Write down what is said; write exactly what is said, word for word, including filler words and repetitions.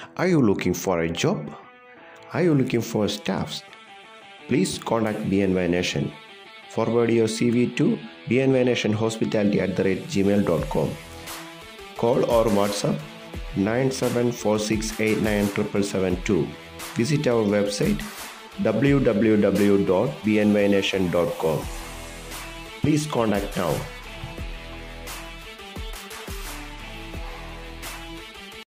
Are you looking for a job? Are you looking for staffs? Please contact B N Y Nation. Forward your C V to b n y nation hospitality at the rate gmail dot com. Call or WhatsApp nine seven four six eight nine seven seven seven two. Visit our website w w w dot b n y nation dot com. Please contact now.